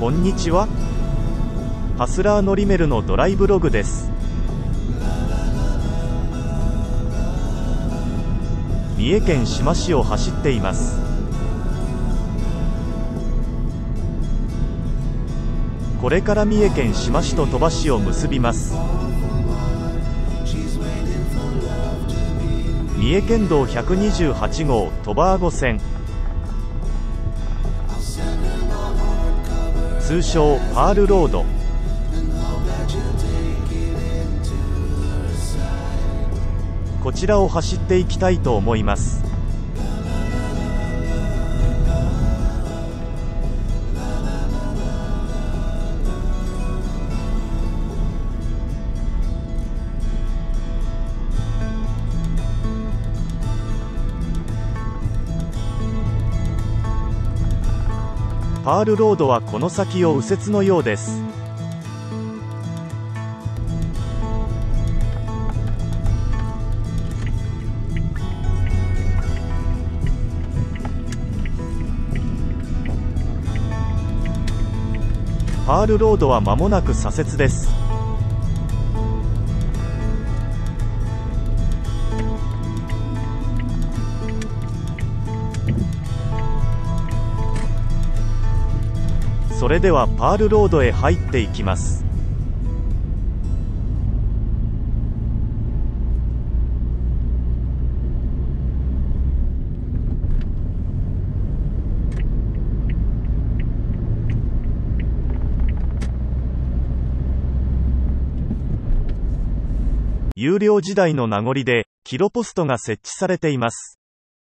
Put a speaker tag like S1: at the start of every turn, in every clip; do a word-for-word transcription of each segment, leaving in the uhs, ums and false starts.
S1: こんにちは。ハスラーノリメルのドライブログです。三重県志摩市を走っています。これから三重県志摩市と鳥羽市を結びます。三重県道ひゃくにじゅうはちごう鳥羽阿児線、通称パールロード。こちらを走っていきたいと思います。パールロードはこの先を右折のようです。パールロードは間もなく左折です。それではパールロードへ入っていきます。有料時代の名残でキロポストが設置されています。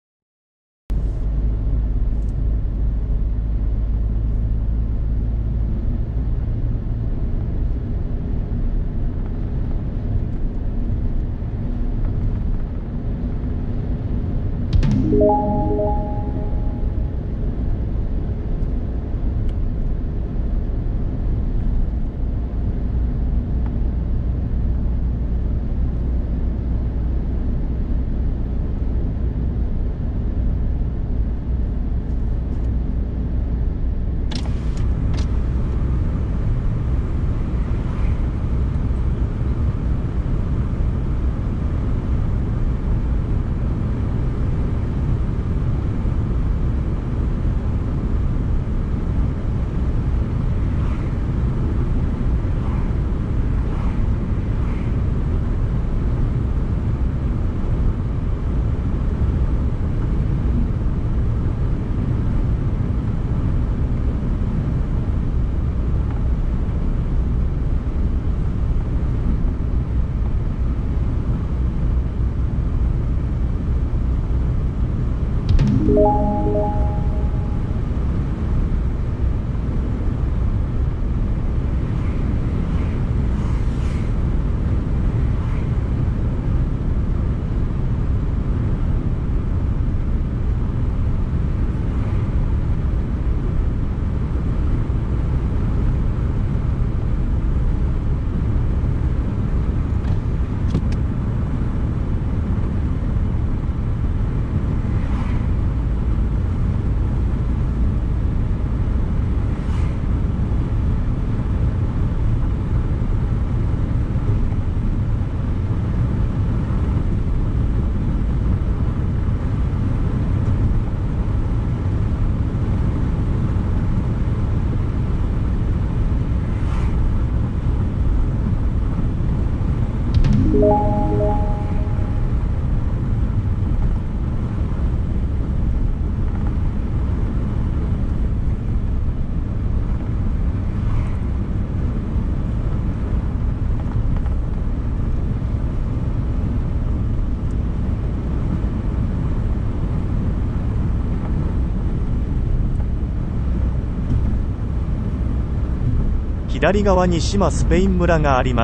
S1: 左側に志摩スペイン村があります。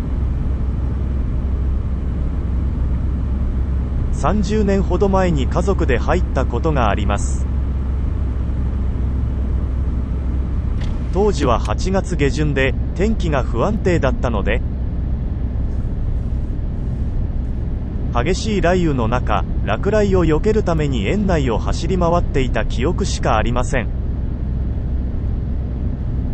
S1: さんじゅうねんほど前に家族で入ったことがあります。当時ははちがつげじゅんで天気が不安定だったので、激しい雷雨の中、落雷を避けるために園内を走り回っていた記憶しかありません。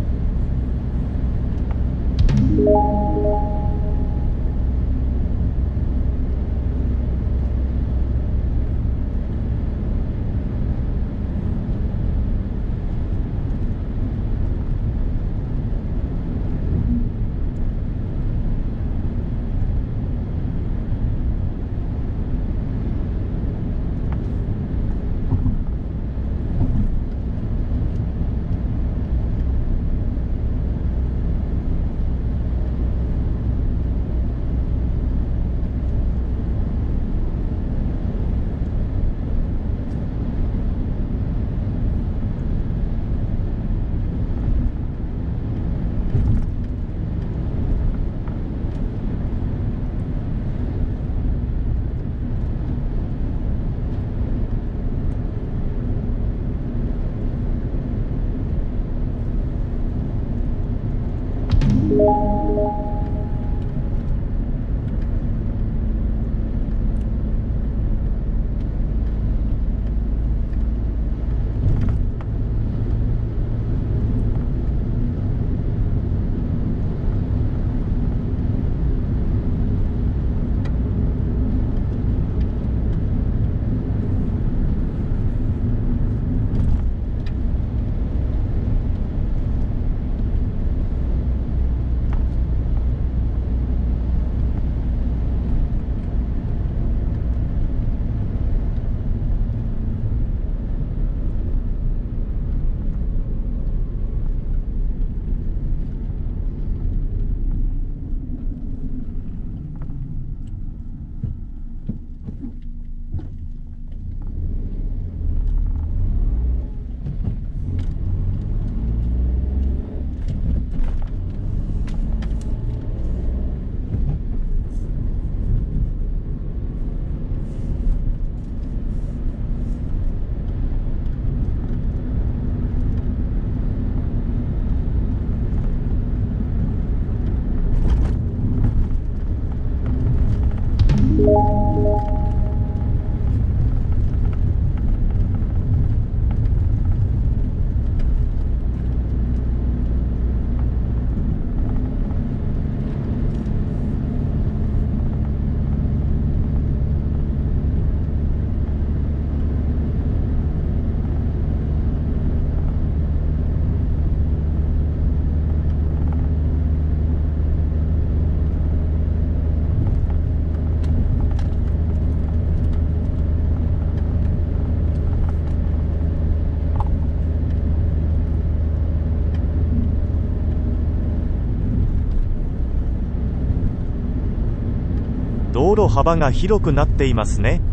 S1: 道路幅が広くなっていますね。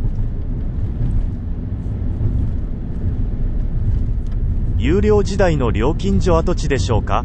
S1: 有料時代の料金所跡地でしょうか。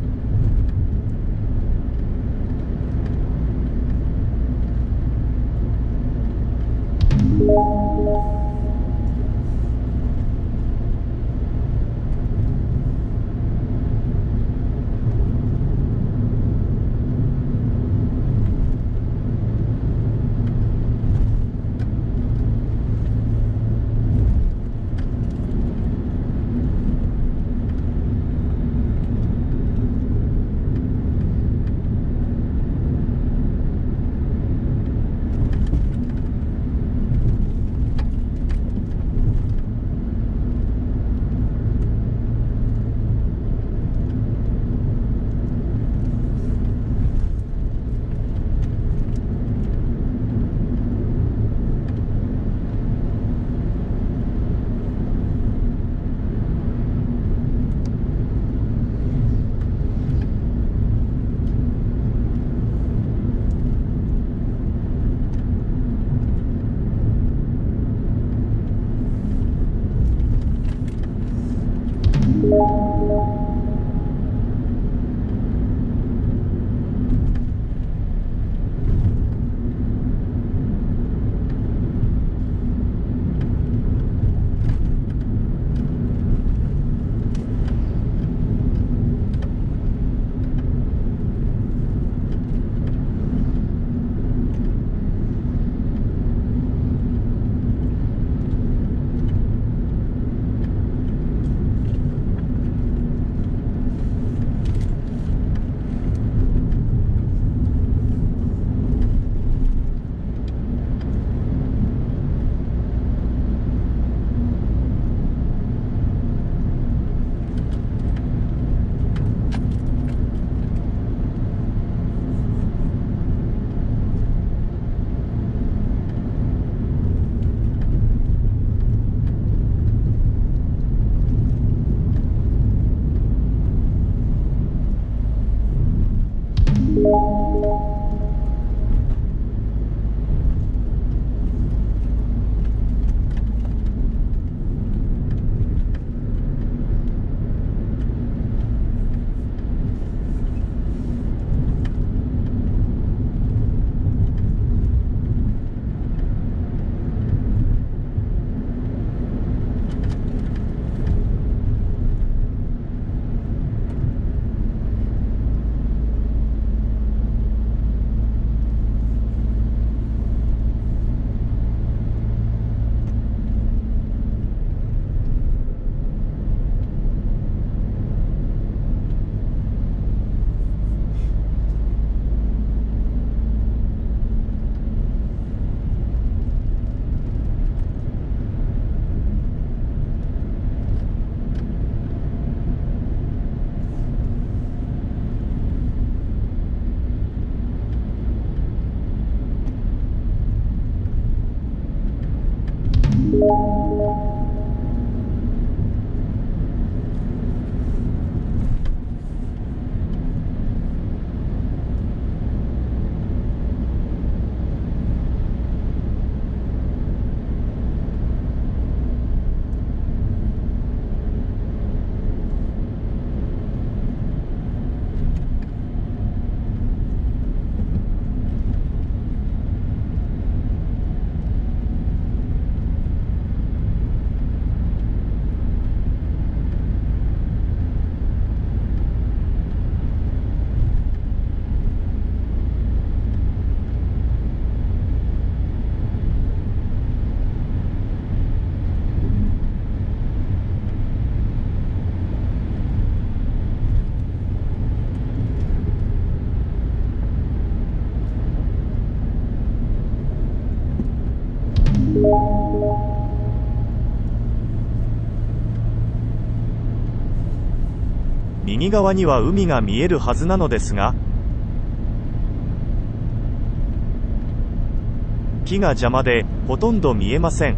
S1: 右側には海が見えるはずなのですが、木が邪魔でほとんど見えません。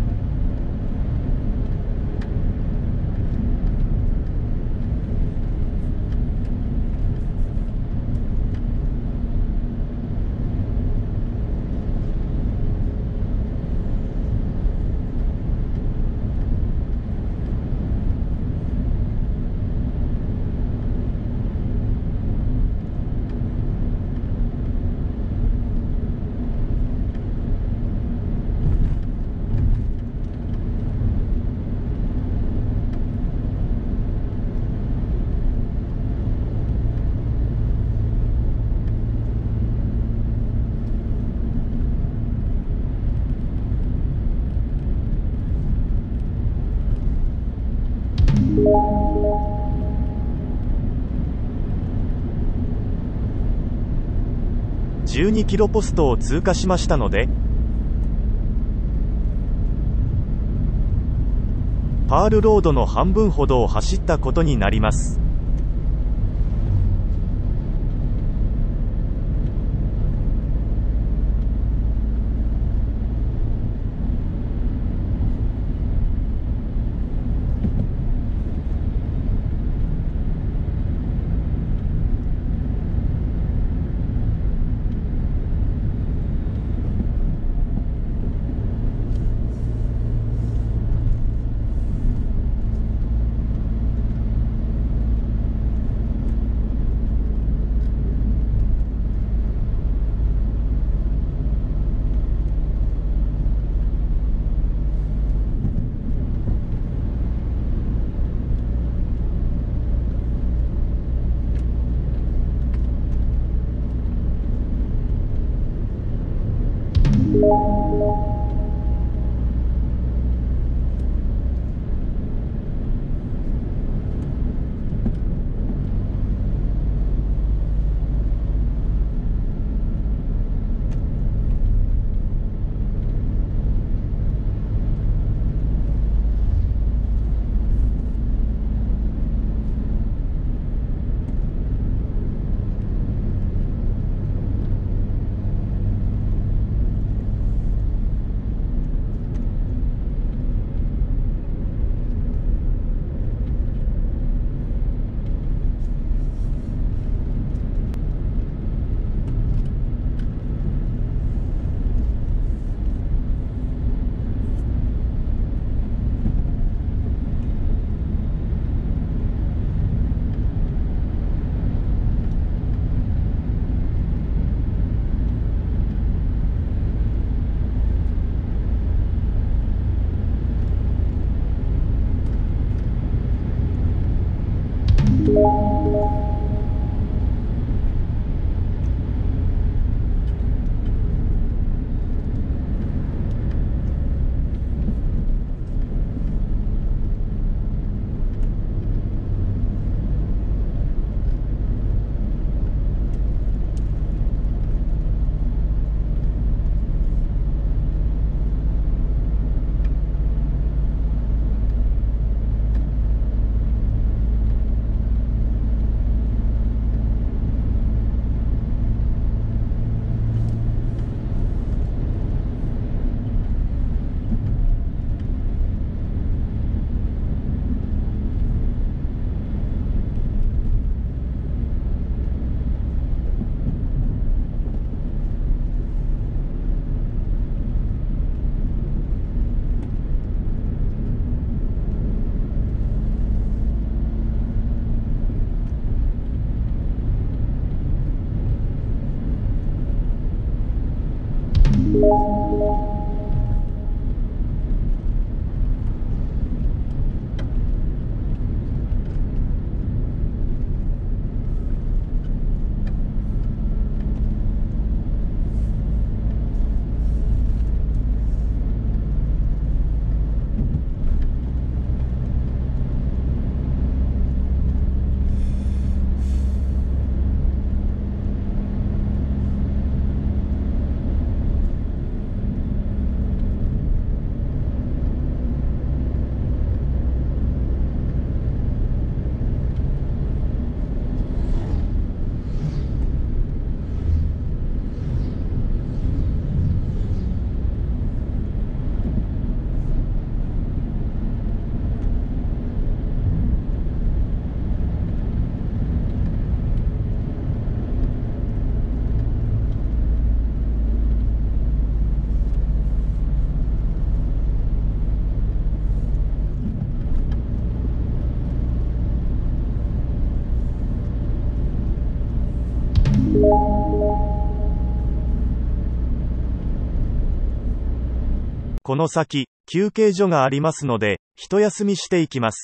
S1: じゅうにキロポストを通過しましたので、パールロードの半分ほどを走ったことになります。 この先、休憩所がありますので、一休みしていきます。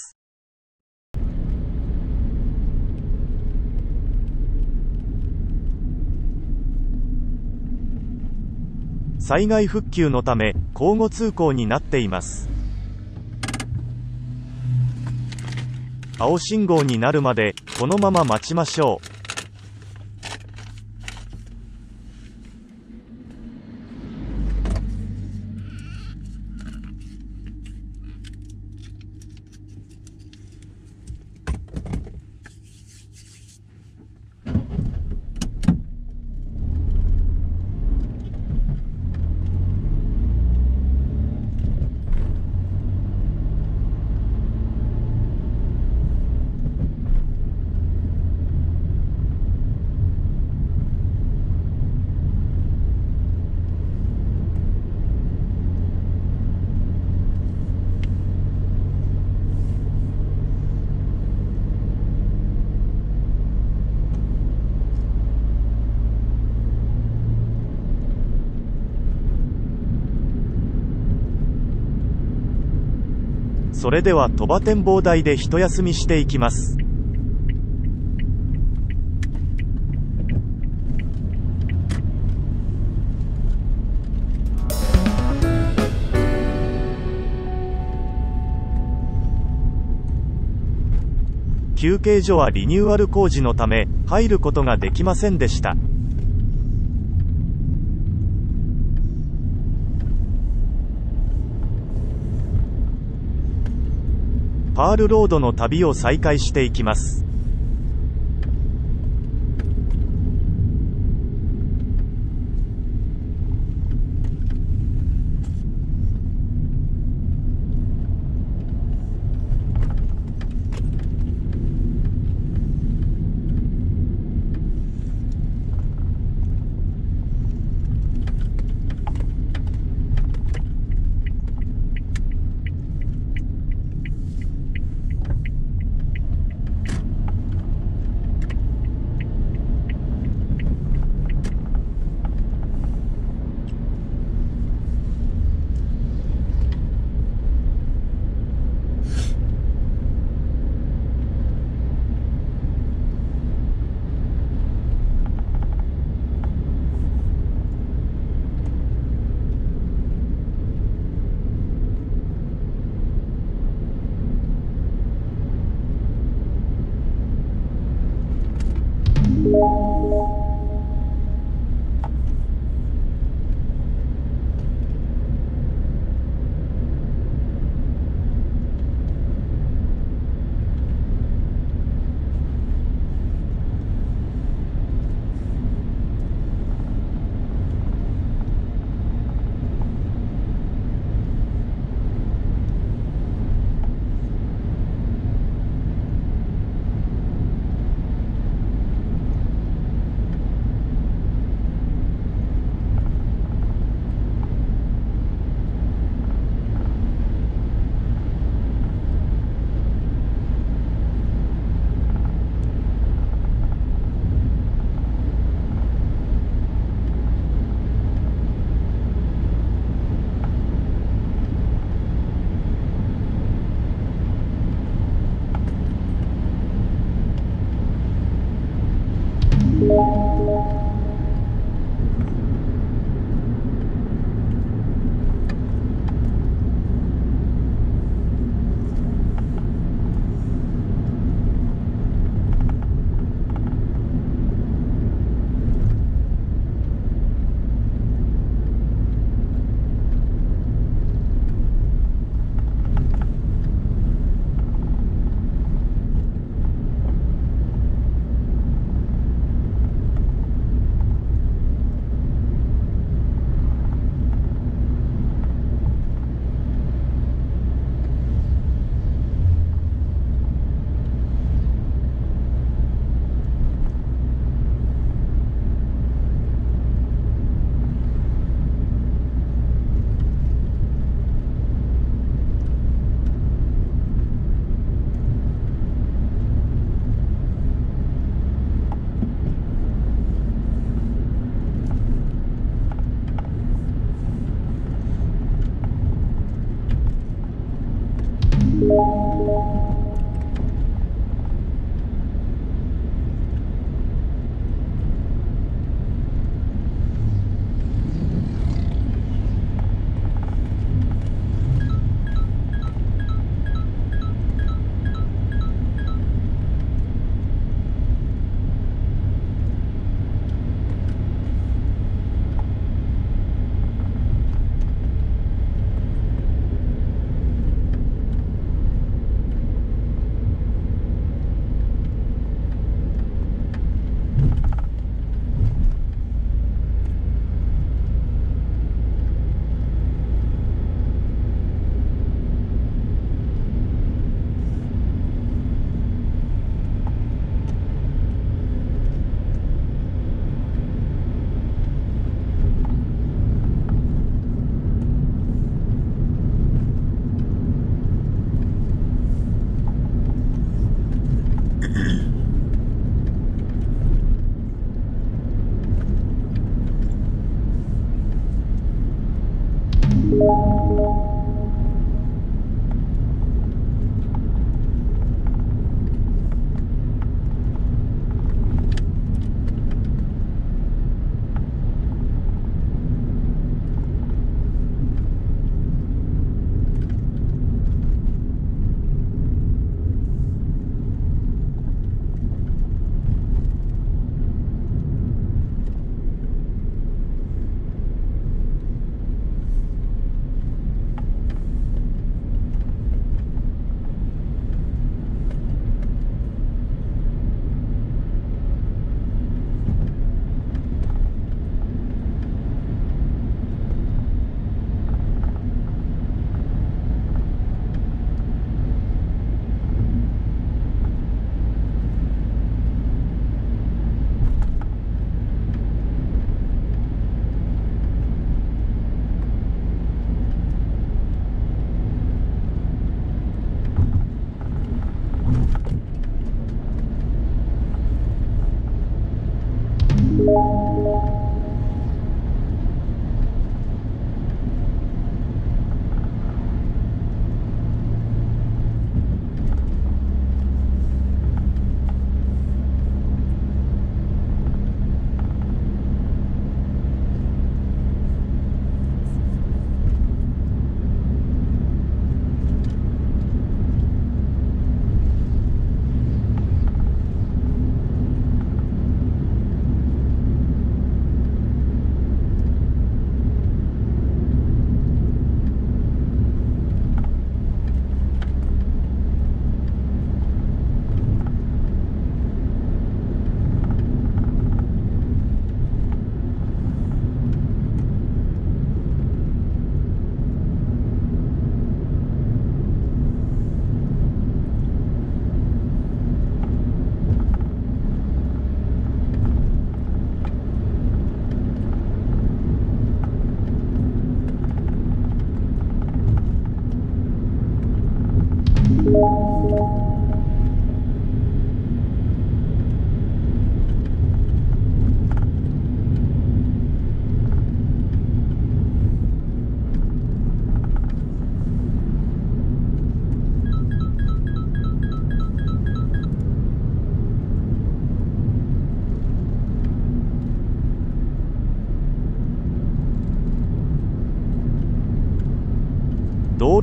S1: 災害復旧のため、交互通行になっています。青信号になるまで、このまま待ちましょう。それでは鳥羽展望台で一休みしていきます。休憩所はリニューアル工事のため入ることができませんでした。パールロードの旅を再開していきます。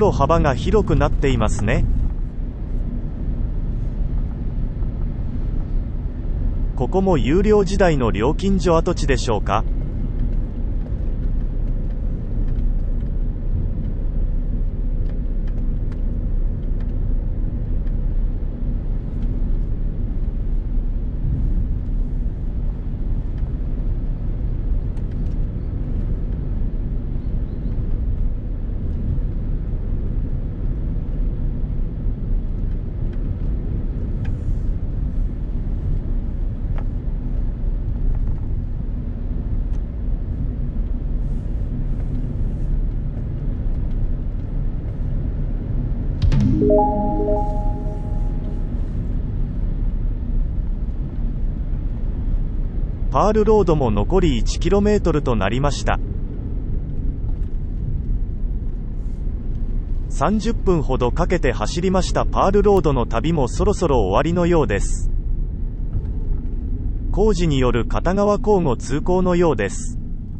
S1: 路幅が広くなっていますね。ここも有料時代の料金所跡地でしょうか。パールロードも残り いちキロメートル となりました。さんじゅっぷんほどかけて走りましたパールロードの旅もそろそろ終わりのようです。工事による片側交互通行のようです。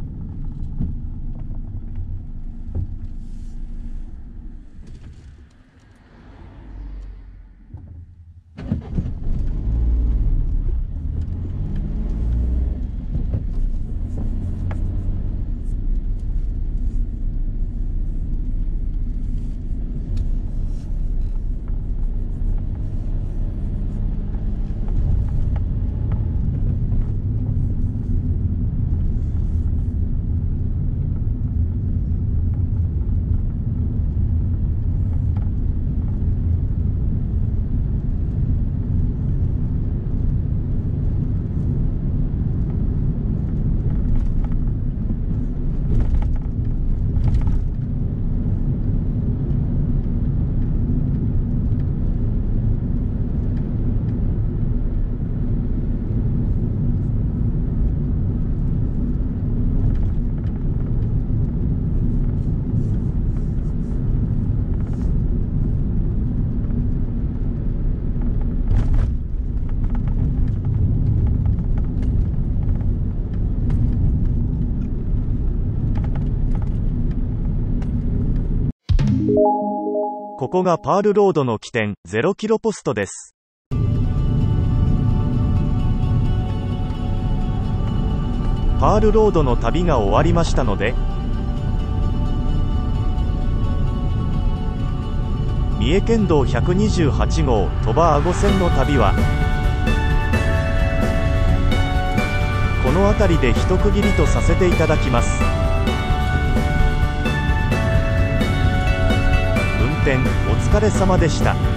S1: ここがパールロードの起点、ゼロキロポストです。パールロードの旅が終わりましたので、三重県道ひゃくにじゅうはちごう鳥羽阿児線の旅は、この辺りで一区切りとさせていただきます。運転お疲れ様でした。